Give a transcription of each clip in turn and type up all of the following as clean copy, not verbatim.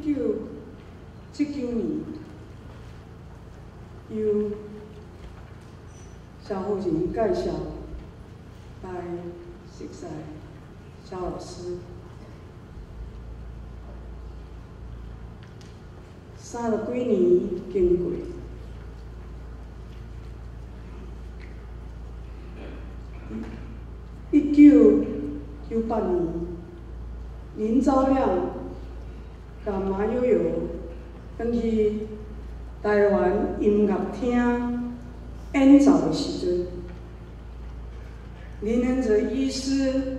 1979年，由肖福仁介绍来熟悉肖老师。30几年经过，1998年，林昭亮甲马友友返去台湾音乐厅演奏的时阵，林恩哲医师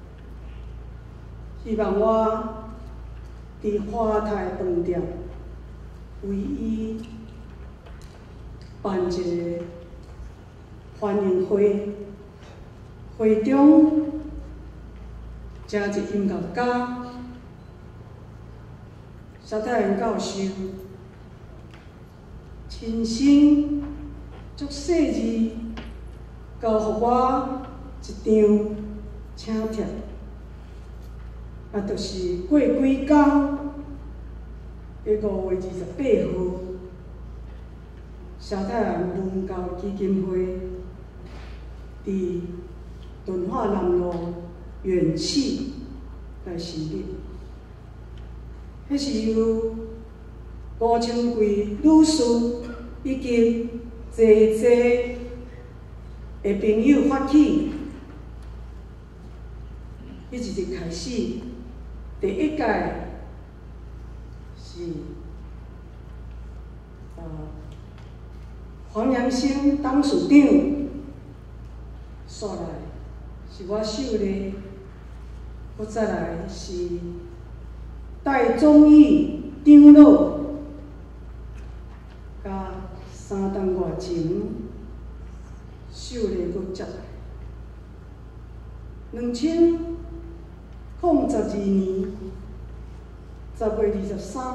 希望我伫华泰饭店为伊办一个欢迎会，会中请一音乐家萧泰然教授亲身足细致交予我一张请帖，就是过几天5月28号，萧泰然文教基金会伫敦化南路元气来成立。迄是由吴清贵女士以及济的朋友发起，迄一日开始，第一届是黄阳生董事长，煞来是我秀丽，搁再来是戴宗义长老，甲3档外前秀丽搁接来。2012年10月23，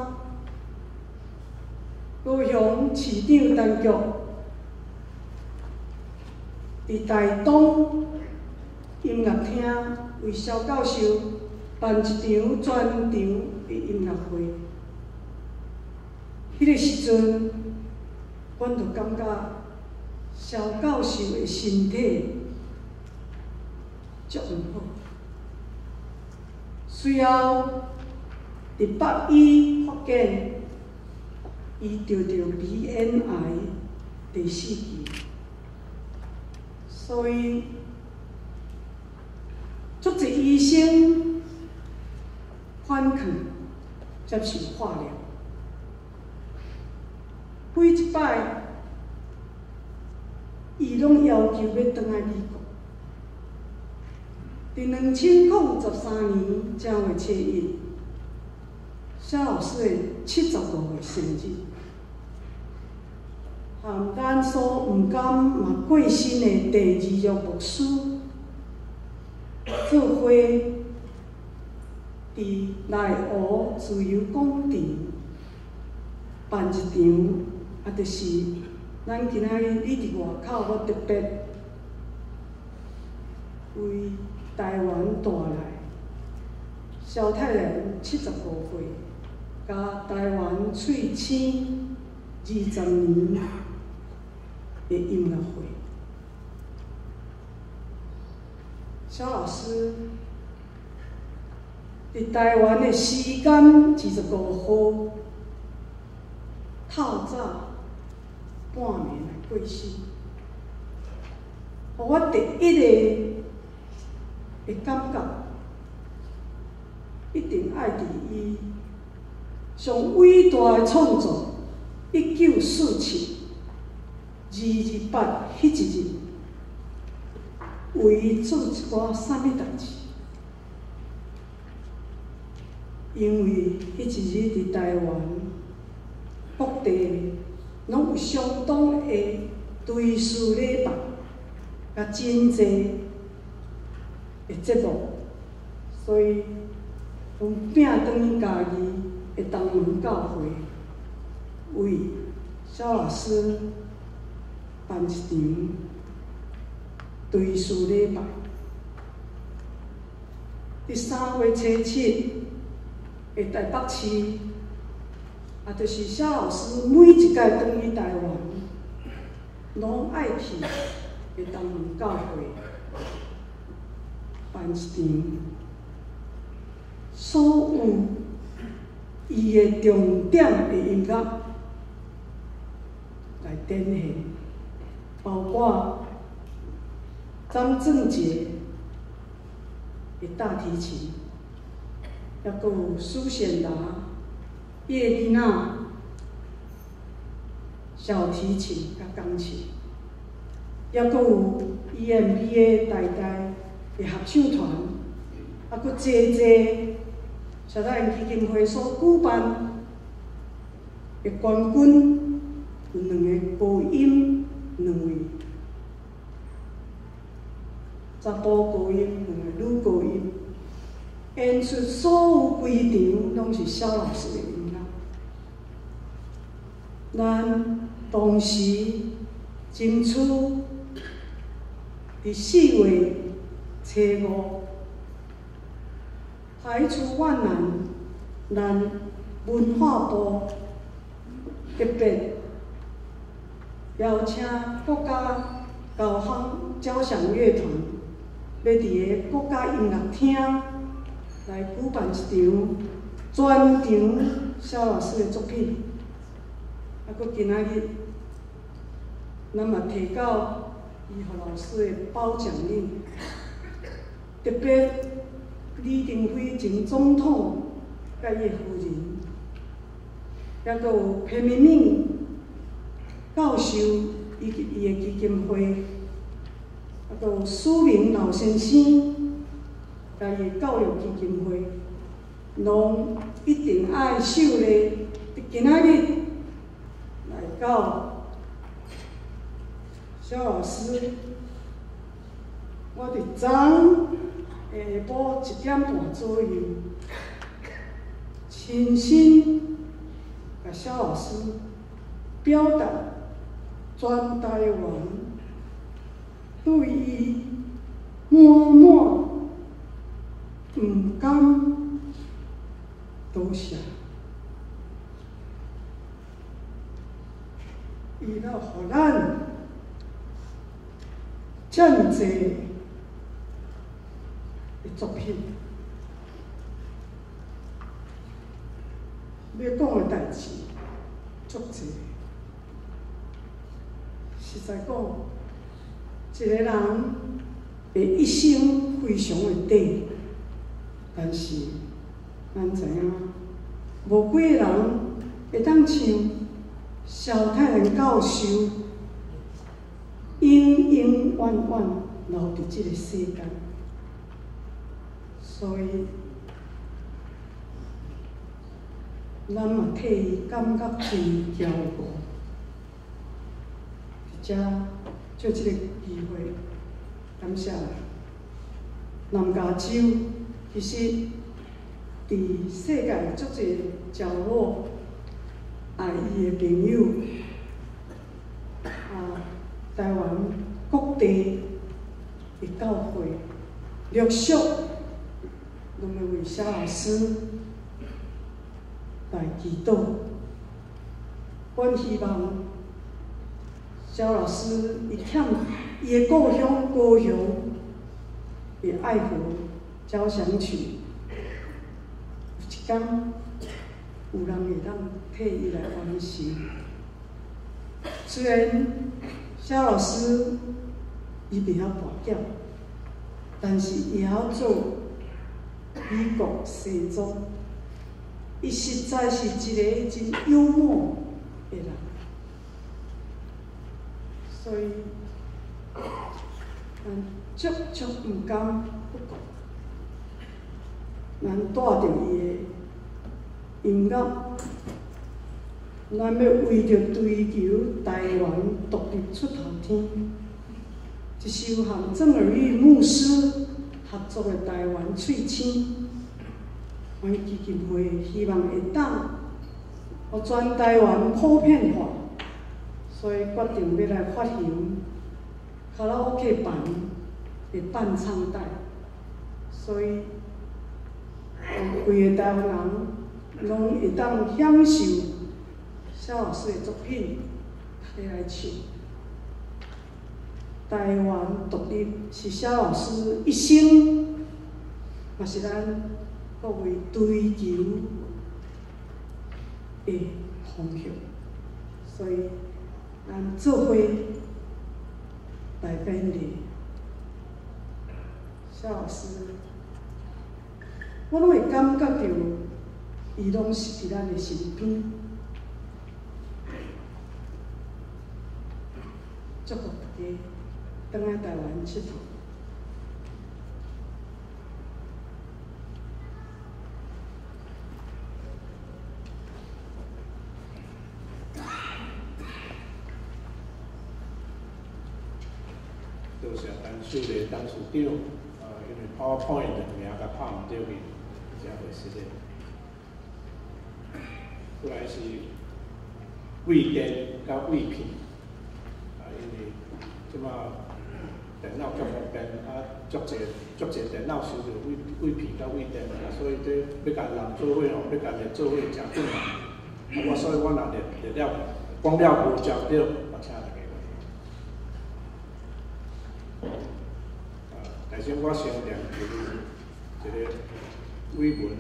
高雄市长当局伫台东音乐厅为萧教授办一场专场的音乐会。迄个时阵，阮就感觉萧教授的身体足毋好。随后伫北医发现，伊得到鼻咽癌第4期，所以足侪医生反抗接受化疗。每一摆，伊拢要求要转来美国。伫2013年正月7日，萧老师的75岁生日，和咱所毋甘嘛过身的第26牧师做伙，伫内湖自由广场办一场，就是咱今仔日你伫外口，我特别为台湾带来萧泰然75岁，甲台湾翠青20年的音乐会。萧老师伫台湾的时间25号透早半暝来过身，互我第一个会感觉，一定爱伫伊上伟大的创作1947 2月8迄一日，为伊做一寡啥物代志？因为迄一日伫台湾各地拢有相当的追思礼拜，甲真侪的节目，所以阮拼转去家己的东门教会，为萧老师办一场追思礼拜。伫3月7日，的台北市啊，就是肖老师每一届转去台湾，拢爱去个东门教会办一场所有伊个重点的音乐来展现，包括张正杰的大提琴，还佫有苏显达、叶丽娜小提琴甲钢琴，还佫有 EMBA 台大的合唱团，啊，佫济社大基金会所举办的冠军，有2个高音2位，查甫高音2个女高音，演出所有规场拢是肖老师的音乐。咱当时争取伫4月初5。排除万难，咱文化部特别邀请国家交响乐团，要伫个国家音乐厅来举办一场专场肖老师的作品。啊，佫今仔日，咱嘛摕到伊予老师的褒奖令，特别。李登辉前总统甲伊夫人，还佫有裴明敏教授以及伊的基金会，还佫有苏明老先生甲伊的教育基金会，拢一定爱受咧。今仔日来到肖老师，我伫昨下晡1点半左右，亲身甲肖老师表达全台湾对伊满不甘多谢，伊了予咱这么济的作品，要讲的代志足济。实在讲，一个人会一生非常的短，但是咱知影，无几个人会当像萧太人教授永永远远留伫这个世间。所以，咱嘛替伊感觉真骄傲。伫遮借这个机会，感谢南加州，其实伫世界足侪角落爱伊的朋友，台湾各地的教会陆续。拢要为肖老师来祈祷。阮希望肖老师伊欠伊的故乡高雄的爱河交响曲，有一天有人会当替伊来完成。虽然肖老师伊袂晓跋筊，但是伊晓做。美国西装，伊实在是一个真幽默的人，所以咱足毋甘不讲，咱带着伊的音乐，咱要为着追求台湾独立出头天，一首和郑尔玉牧师合作的台湾翠青，阮基金会希望会当，互全台湾普遍化，所以决定要来发行卡拉 OK 版的伴唱带，所以规个台湾人拢会当享受萧老师的作品，大家来唱。台湾独立是萧老师一生，嘛是咱各位追求的方向。所以，咱做伙来勉励萧老师，我拢会感觉到，伊拢是伫咱的身边。祝福大家返来台湾佚佗。 多谢陈秀丽董事长，因为 PowerPoint 的名甲拍毋对去，才会失礼。过来是胃电甲胃片，因为即马电脑足方便，足侪电脑收着胃片甲胃电，所以这要甲人做伙吼，要甲人做伙诚困难。所以我若列了讲了无照着，我请大家。但是我先念一个伟文，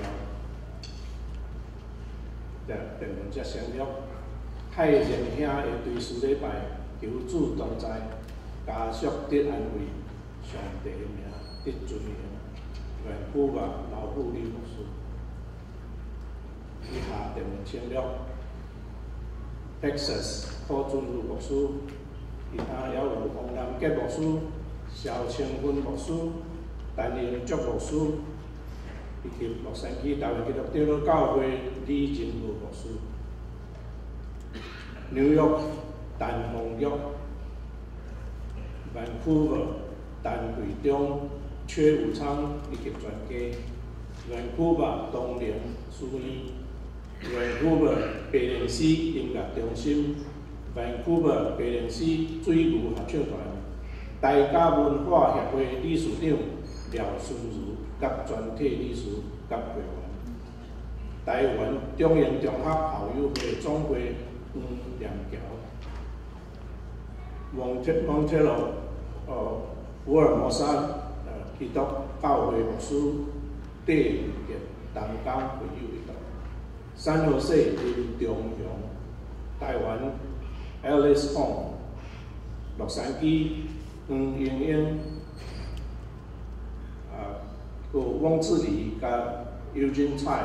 然后电文才先了。太仁兄的追思礼拜，求主同在，家属得安慰，上帝的名得尊荣。愿父吧，老父李牧师。以下电文请了 Texas 柯俊如牧师，其他也有王南杰牧师。肖清芬牧师、陈英竹牧师，以及洛杉矶台湾基督长老教会李真武牧师、纽约陈凤玉、Vancouver 陈桂忠、薛武昌以及专家，Vancouver 东陵书院、Vancouver 白灵寺音乐中心、Vancouver 白灵寺水牛合唱团。大家文化协会理事长廖春如，甲全体理事甲会员，台湾中英中学校友会总会黄念桥，蒙特罗福尔摩沙基督教会牧师戴宇杰，东港会友会堂，三河市林中雄，台湾 Alice Hong， 洛杉矶。黄英英，汪志礼甲 Eugene Tsai，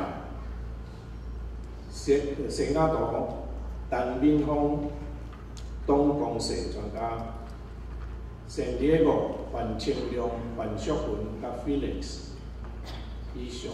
谢亚图、陈敏峰、东公社专家，圣地亚哥、范清亮、范淑文甲 Felix 以上。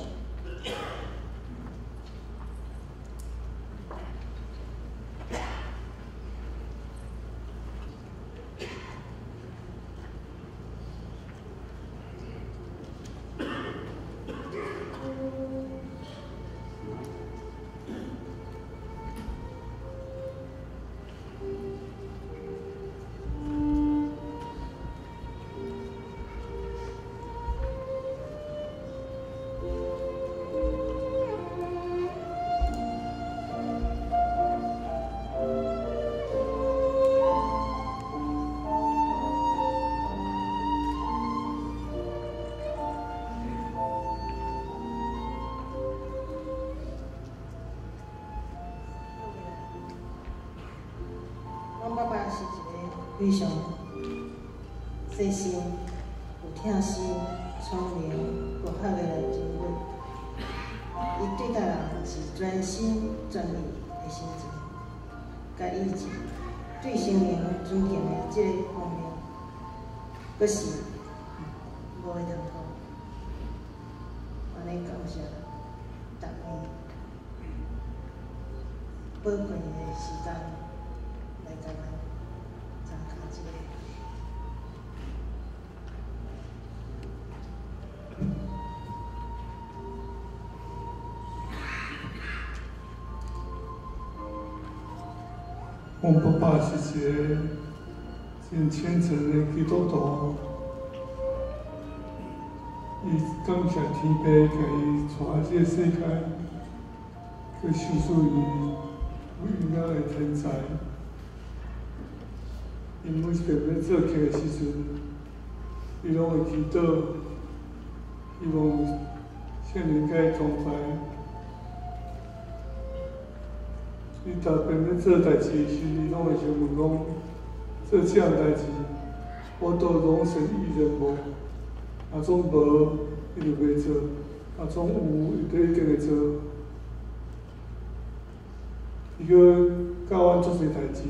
爸爸是一个非常细心、有疼心、聪明、有学的人物。伊对待人是专心专意的心情，甲意志，对生命尊敬的这个方面，阁是无会通讲。安尼感谢大家宝贵的时间来甲咱参加这个。 我爸爸是一个真虔诚的基督徒，伊感谢天父，甲伊带这个世界，去受诉伊音乐的天才。因每遍要做客的时阵，伊拢会祈祷，希望圣灵甲伊同在。伊逐遍要做代志的时，伊拢会先问讲，做这项代志，我倒拢先意人无？啊，总无伊就袂做；啊，总有伊就一定会做。伊个教阮做些代志。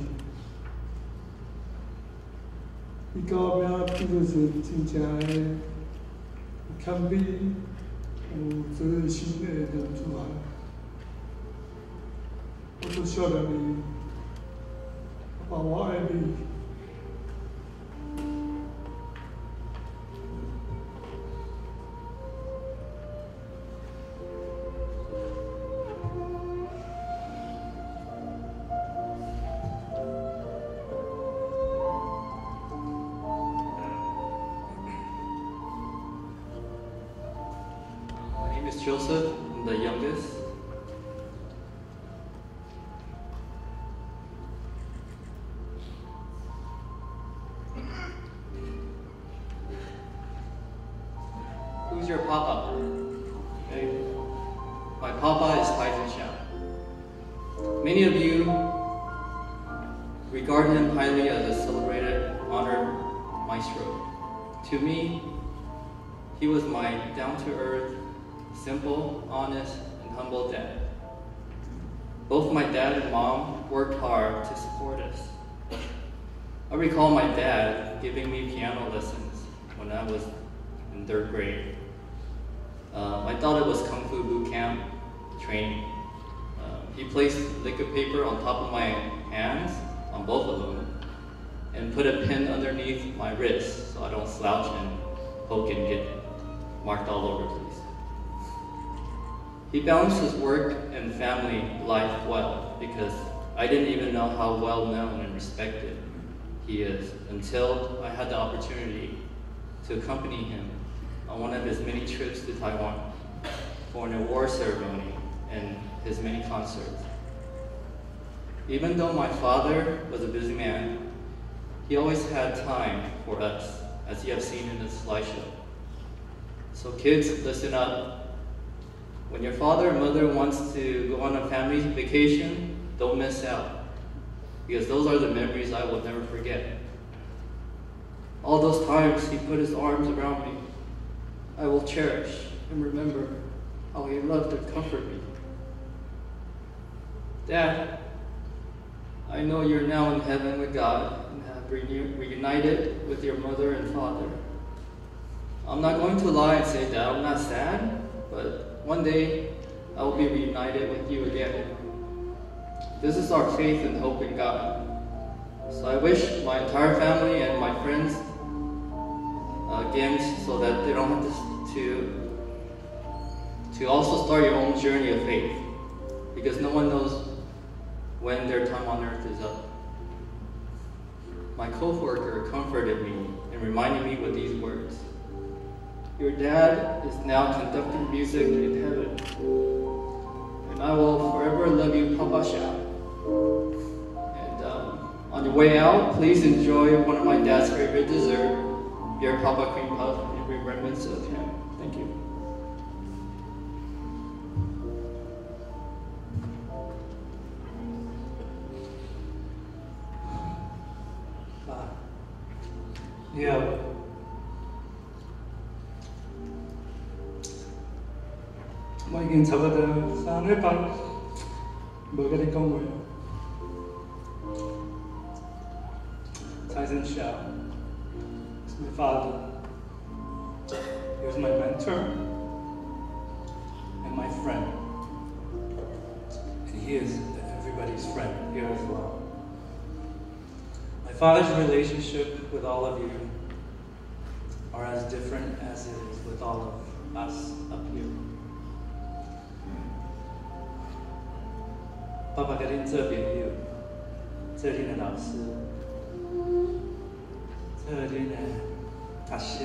伊到后壁变做是真正的有谦卑、有责任心的人出来。我做少年伊，爸，我爱你。 Joseph, I'm the youngest. Who's your papa? Okay. My papa is Tyson Xiao. Many of you regard him highly as a celebrated, honored maestro. To me, he was my down-to-earth, simple, honest, and humble dad. Both my dad and mom worked hard to support us. I recall my dad giving me piano lessons when I was in 3rd grade. I thought it was Kung Fu boot camp training. He placed liquid paper on top of my hands, on both of them, and put a pin underneath my wrist so I don't slouch and poke and get marked all over the place. He balanced his work and family life well because I didn't even know how well known and respected he is until I had the opportunity to accompany him on one of his many trips to Taiwan for an award ceremony and his many concerts. Even though my father was a busy man, he always had time for us, as you have seen in this slideshow. So kids, listen up. When your father or mother wants to go on a family vacation, don't miss out, because those are the memories I will never forget. All those times he put his arms around me, I will cherish and remember how he loved and comforted me. Dad, I know you're now in heaven with God and have reunited with your mother and father. I'm not going to lie and say that I'm not sad, but one day, I will be reunited with you again. This is our faith and hope in God. So I wish my entire family and my friends again, so that they don't have to also start your own journey of faith, because no one knows when their time on earth is up. My co-worker comforted me and reminded me with these words. Your dad is now conducting music in heaven, and I will forever love you, Papa Xiao. And on your way out, please enjoy one of my dad's favorite dessert, your Papa Cream Puff, in remembrance of him. Thank you. Yeah. I 已經差不多3禮拜冇跟你講話。Tyson Xiao is my father. He was my mentor and my friend. And he is everybody's friend here as well. My father's relationship with all of you are as different as it is with all of us up here. 爸爸甲恁做朋友，做恁的老师，做恁的学生。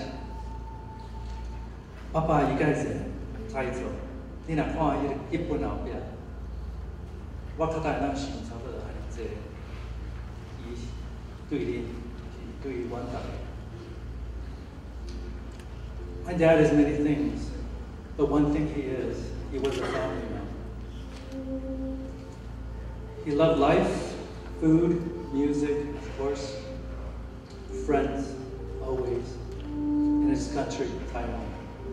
爸爸伊介是才做，你若看伊一本后壁， 我较大当想差不多安尼济，伊对恁是对阮大家。My dad is many things, but one thing he was a family man. He loved life, food, music, of course, friends, always, in his country, Taiwan.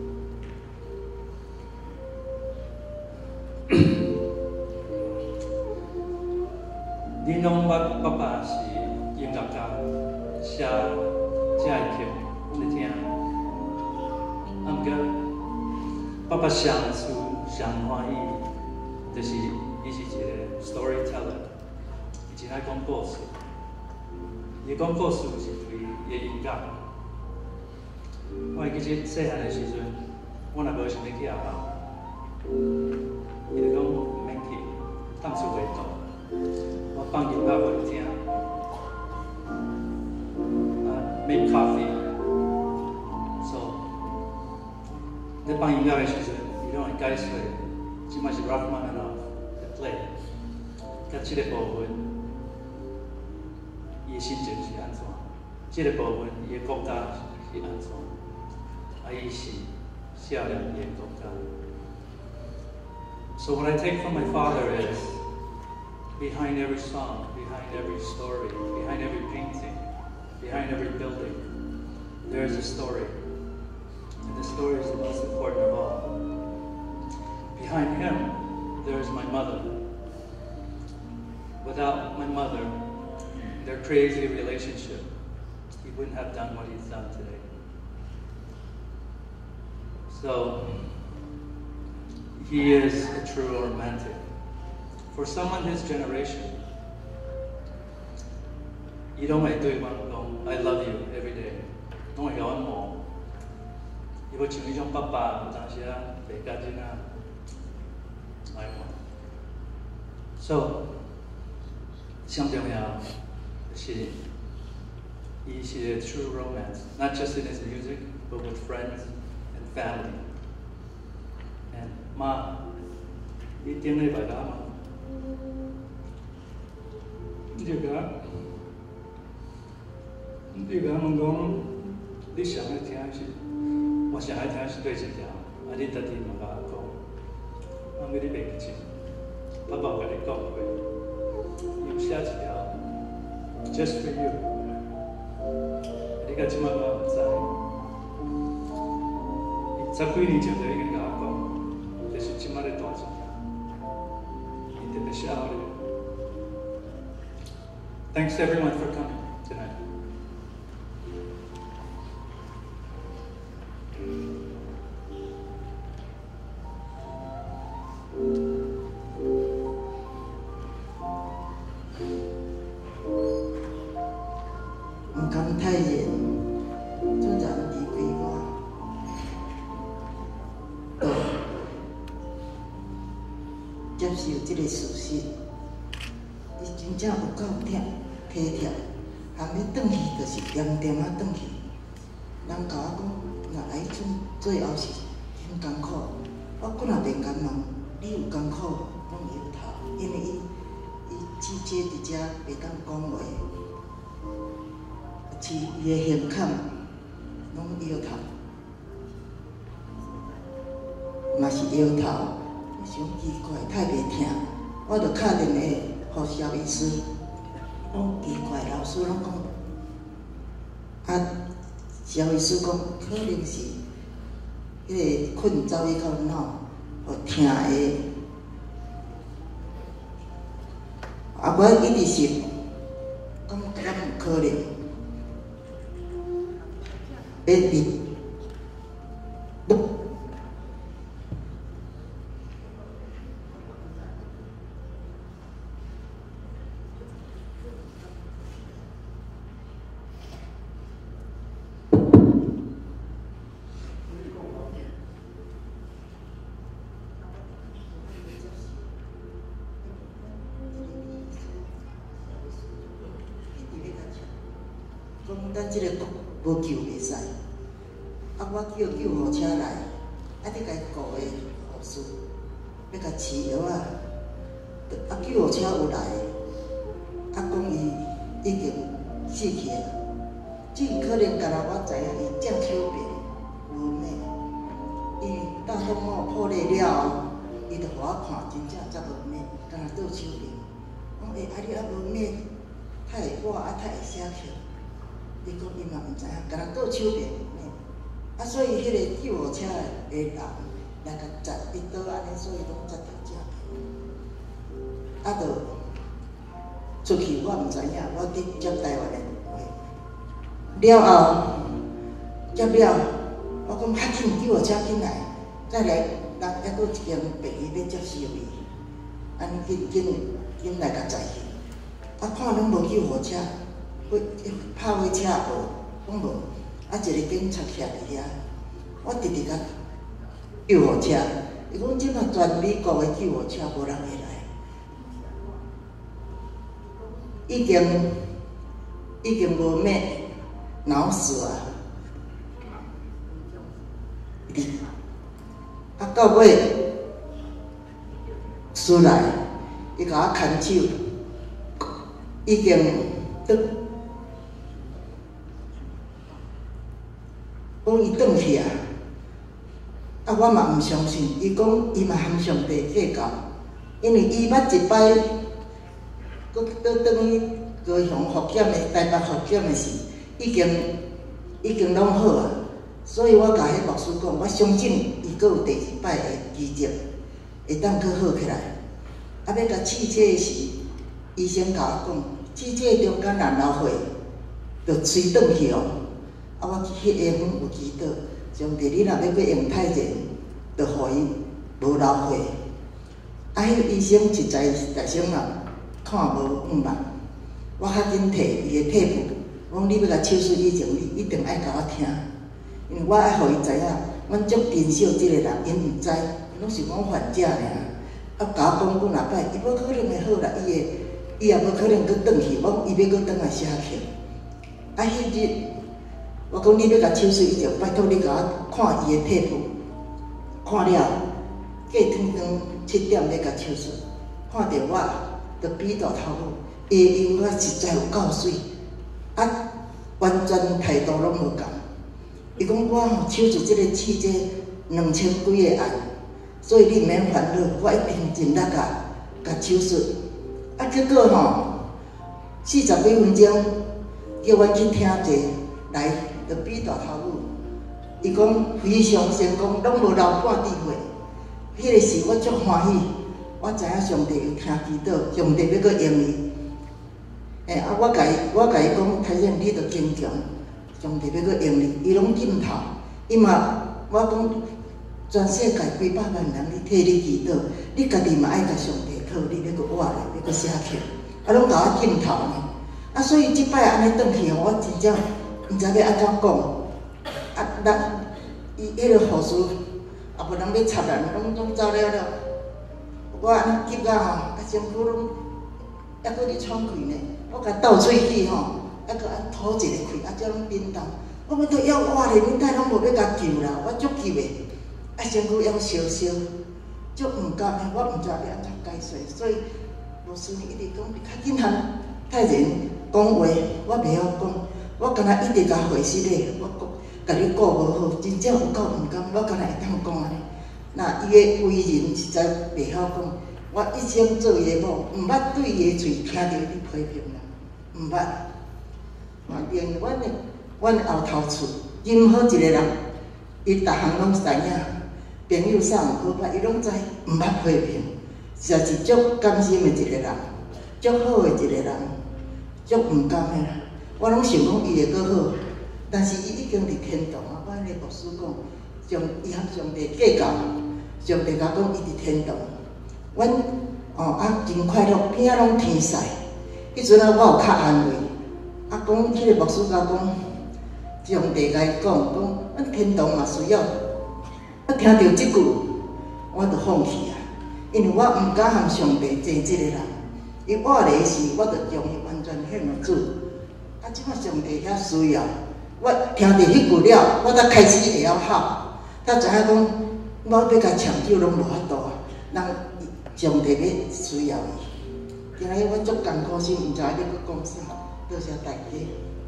Đi nông papa是音乐家，写这的曲，你听。啊，毋过爸爸上欢喜，就是伊是一个 storyteller， 伊真爱讲故事。伊讲故事是对伊的音乐。我会记得细汉的时阵，我若无想要去学校，伊就讲毋免去，当厝画图。我放音乐互你听，make coffee。So， 你放音乐的时阵，伊拢会解说，即摆是 Rachmaninoff 的 play， 甲即个部分，伊的心情是安怎？即个部分，伊的国家是安怎？啊，伊是少年伊的国家。So what I take from my father is, behind every song, behind every story, behind every painting, behind every building, there is a story. And the story is the most important of all. Behind him, there is my mother. Without my mother, their crazy relationship, he wouldn't have done what he's done today. So, he is a true romantic. For someone his generation, you don't make do I love you every day. No one got more. You would change your papa, Tansia, Begajina. I want. So, something else. He's a true romance, not just in his music, but with friends and family. And Ma, you didn't live by that. 你就甲问讲，你上爱听是，我上爱听是对一条，啊，你家己嘛甲我讲，啊，你袂记，爸爸有甲你讲过，有写一条 ，just for you， 你甲即摆嘛毋知，10几年前就已经甲我讲，就是即摆咧大一条，伊特别写好咧。Thanks to everyone for coming tonight. Không cảm thấy gì, tôi chẳng đi quỳ qua. Chấp siêu cái này sự sự, đi chính xác có câu theo. 体贴，含要转去就是点点啊转去。人甲我讲，若爱准最后是很艰苦。我搁若袂甘愿，你有艰苦，拢摇头，因为伊姊姐伫遮袂当讲话，是伊的胸坎拢摇头，嘛是摇头。想奇怪，太袂听，我着敲电话互肖医师。 拢奇怪，老师拢讲，啊，肖医师讲，可能是迄个困走去到脑，互听的。啊，我一直想，敢有可能？要比。 咱即个无救袂使，啊！我叫救护车来，啊！你家顾个护士，要甲饲药啊， 救护车有来，讲伊已经死去啊。只可能干那我知影伊正手边无咩，因为大风雨破裂了后，伊就互我看，真正则无咩，干那倒手边。讲你还无咩，太会画太会写曲。伊讲伊嘛毋知影，干那倒手边咩。所以迄个救护车的人来甲砸伊倒安尼，所以拢砸着正。就出去，我毋知影，我伫接台湾的话，了后接了，我讲较紧救护车紧来，再来人还佫一间病院要接收伊，安尼紧来甲载去。看拢无救护车，拍火车无，拢无，一个警察徛伫遐，我直直甲救护车，伊讲即马全美国的救护车无人会来。已经无咩脑死啊！到尾出来，伊甲我牵手，已经转，讲伊转去啊！我嘛毋相信，伊讲伊嘛含上帝计较，因为伊捌一摆。佫转去高雄复检的台北复检的时，已经拢好啊。所以我甲迄牧师讲，我相信伊佫有第二摆的机制，会当佫好起来。要甲试车的时，医生甲我讲，试车中间若流血，着吹转去哦。我去迄下昏有祈祷，上帝你若要用太热，着互伊无流血。迄医生实在大声啊！看无5万，我较紧摕伊的体簿，讲你要甲手术以前，你一定爱甲我听，因为我爱互伊知影，阮足珍惜即个人，因毋知，拢是讲患者尔。甲我讲几若摆，伊无可能会好啦，伊也无可能佫转去，我伊要佫转来写去。迄日，我讲你要甲手术以前，拜托你甲我看伊的体簿，看了，过7点要甲手术，看着我。着比大头路，伊的英语实在有够水，完全态度拢无共。伊讲我吼手术即个试这2000几个案，所以你毋免烦恼，我一定尽力甲手术。结果吼40几分钟，叫阮去听者来，着比大头路。伊讲非常成功，拢无留半滴血。迄个时我足欢喜。我知影上帝有听祈祷，上帝要佫用伊。我甲伊讲，太正你着坚强，上帝要佫用你，伊拢点头。伊嘛，我讲全世界几百万人你替你祈祷，你家己嘛爱甲上帝讨，你要佫活咧，要佫写起，拢甲我点头呢。所以即摆安尼转去，我真正毋知要安怎讲。伊迄个护士也无人要插人，拢走了。我安尼急啊吼，身躯拢还佫伫喘气呢。我甲倒喙气吼，还佫安吐一个气，才拢叮当。我讲都要活咧，恁太拢无要甲救啦，我足急的。身躯要烧烧，足毋甘的，我毋知要安怎解释。所以牧师一直讲，你较紧喊太人讲话，我袂晓讲，我敢若一直甲回息咧，我甲你顾无好，真正有够毋甘，我敢若会当讲安尼。那伊的为人实在袂晓讲，我一生做伊的某，毋捌对伊的嘴听到伊批评啦，毋捌。连阮后头厝任何一个人，伊逐项拢知影，朋友啥毋好歹，伊拢知，毋捌批评，实在是足甘心的一个人，足好的一个人，足毋甘的啦。我拢想讲伊会佫好，但是伊已经伫天堂啊！我迄个牧师讲，伊和上帝计较。上帝甲讲，伊伫天堂，阮真快乐，边仔拢天使。迄阵我有较安慰，讲迄个牧师甲讲，上帝甲伊讲，阮天堂嘛需要。我听到即句，我就放弃啊，因为我毋敢和上帝争即个人。伊活咧时，我就将伊完全献予主。即摆上帝遐需要，我听到迄句了，我才开始会晓哭，才知影讲。我要甲抢救拢无法度啊！人上帝要需要伊。今仔日我足艰苦心，毋知影要搁讲啥，多谢大家。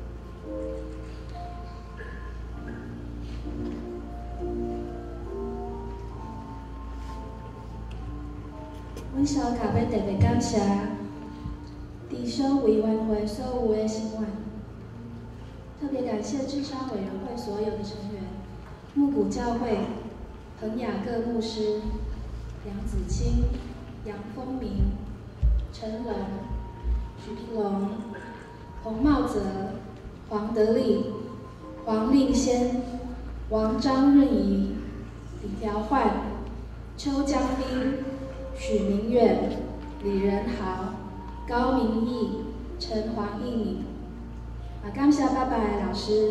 阮小卡要特别感谢地修委员会所有的成员，特别感谢智商委员会所有的成员，木谷教会、彭雅各牧师、梁子清、杨丰明、陈龙、许平龙、洪茂泽、黄德利、黄令先、王张润仪、李条焕、邱江斌、许明远、李仁豪、高明义、陈黄义敏，感谢爸爸的老师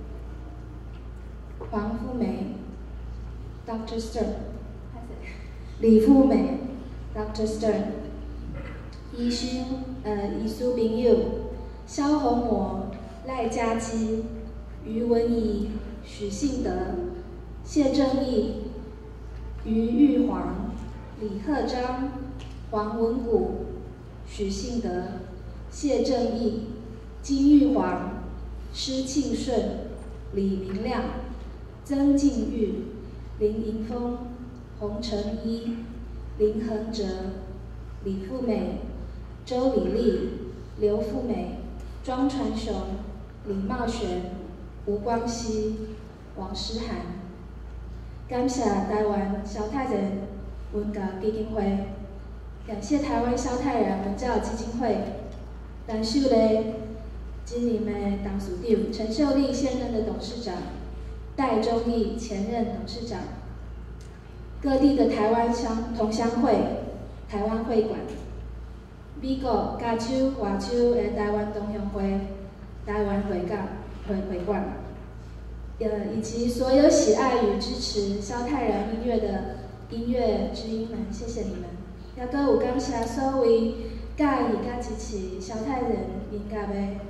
黄富梅 ，Dr. Stern， 李富美 ，Dr. Stern， 医师朋友萧宏模、赖佳基、于文仪、许信德、谢正义、于玉煌、李鹤章、黄文谷、许信德、谢正义、金玉煌、施庆顺、李明亮、曾敬玉、林迎峰、洪承一、林恒哲、李富美、周李丽、刘富美、庄传雄、李茂璇、吴光熙、王诗涵。感谢台湾萧太人文教基金会，感谢台湾萧太人文教基金会，陈秀蕾今年的董事长，陈秀丽现任的董事长，戴忠义前任董事长，各地的台湾同乡会、台湾会馆，美国、加州、外州的台湾同乡会、台湾会馆，以及所有喜爱与支持萧太人音乐的音乐知音们，谢谢你们。也搁有感谢所有介意甲支持萧太人音乐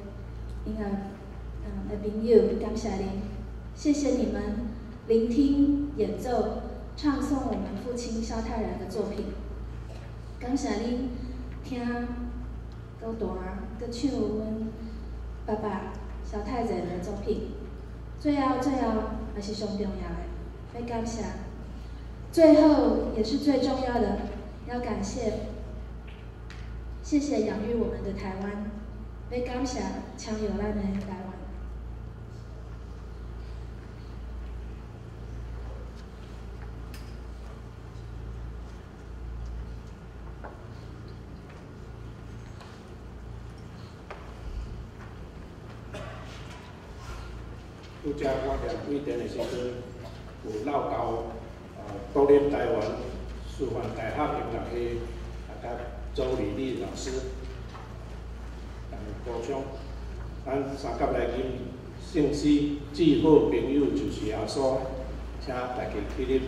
的朋友，感谢您，谢谢你们聆听、演奏、唱诵我们父亲萧太人的作品，感谢您听、搁弹、搁唱阮爸爸萧太人的作品。最后也是上重要的，要感谢。最后也是最重要的，要感谢，谢谢养育我们的台湾，要感谢抢有咱的台湾。 拄则我伫桂田的时阵，有绕到国立台湾师范大学音乐系，甲周李丽老师鼓掌。咱三甲来宾姓施至好朋友就是阿苏，请大家起立。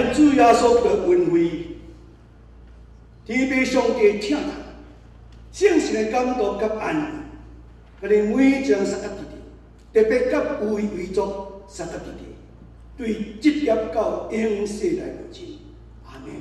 咱主耶稣的恩惠，天父上帝疼咱，圣神的感动甲安慰，甲你每将三甲弟弟，特别甲有为族三甲弟弟，对职业到永世来无尽。阿门。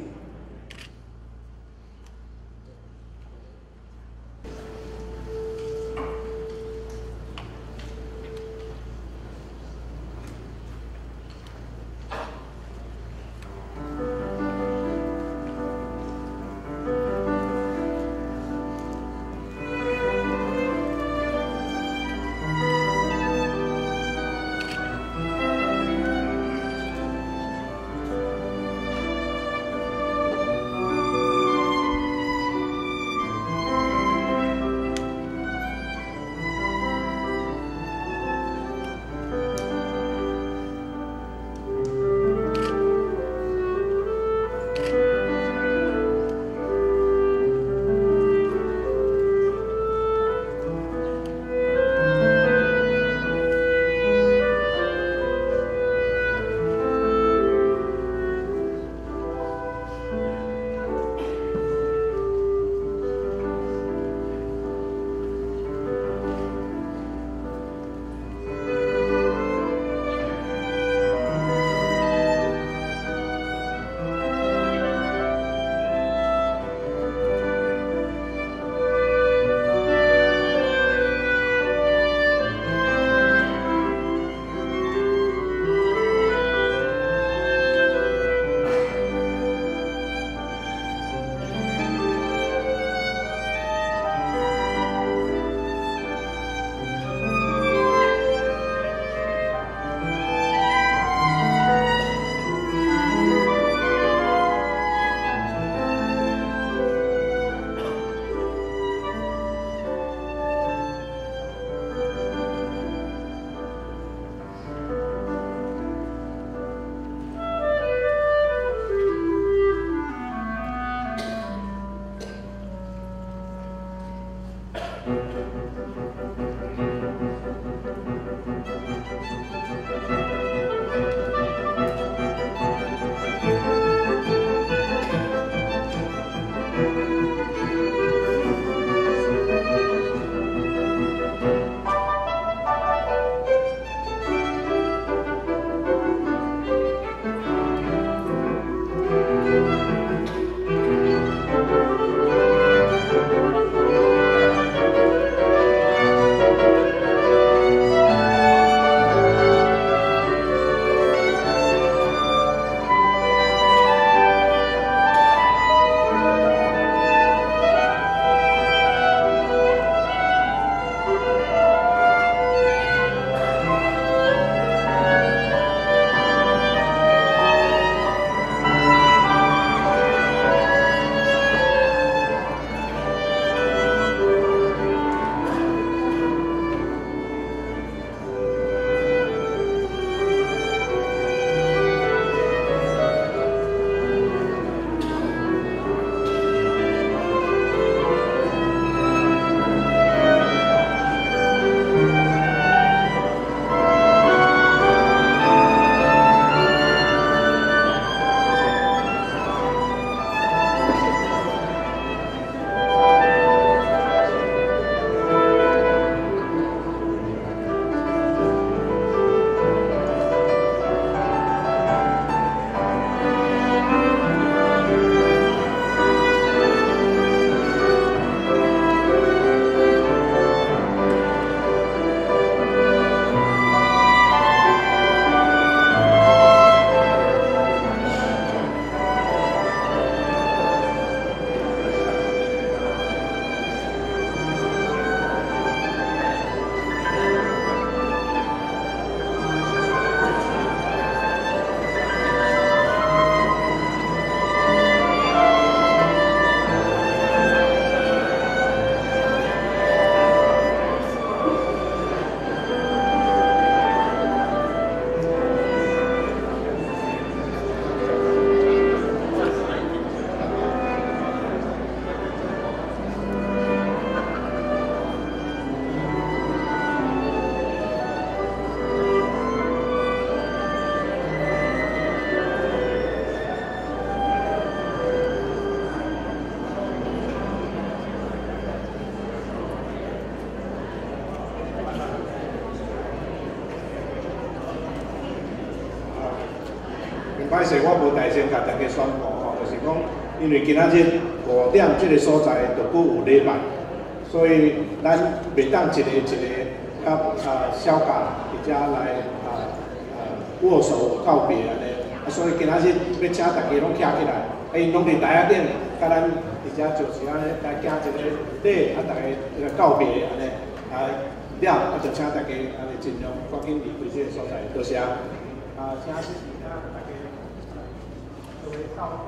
歹势，我无大声甲大家宣布吼，就是讲，因为今仔日5点这个所在就佫有礼拜，所以咱袂当一个甲小教或者来握手告别安尼，所以今仔日要请大家拢徛起来，因拢伫台仔顶，甲咱或者就是安尼来行一个礼，大家告别安尼了，就请大家安尼尽量赶紧离开这个所在，多谢。请谢大家各位到。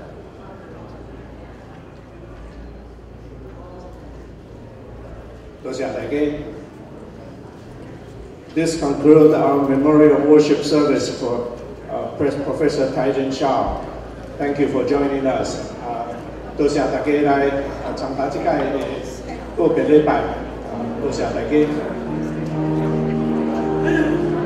多谢大家。This concludes our memorial worship service for Professor Taijen Shao. Thank you for joining us. 多谢大家来参加这个告别礼拜。多谢大家。